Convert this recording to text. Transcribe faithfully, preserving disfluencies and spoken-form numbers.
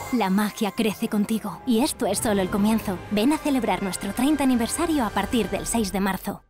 La magia crece contigo y esto es solo el comienzo. Ven a celebrar nuestro treinta aniversario a partir del seis de marzo.